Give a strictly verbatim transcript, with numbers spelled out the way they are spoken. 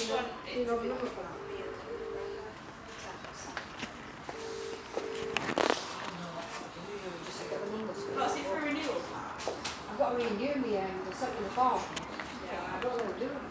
this know, one, do you it's know a the bit number for that? weird. Just get the numbers for What's it for renewal part? I've got to renew me, um, they sent me the form. Yeah. I don't know what to do.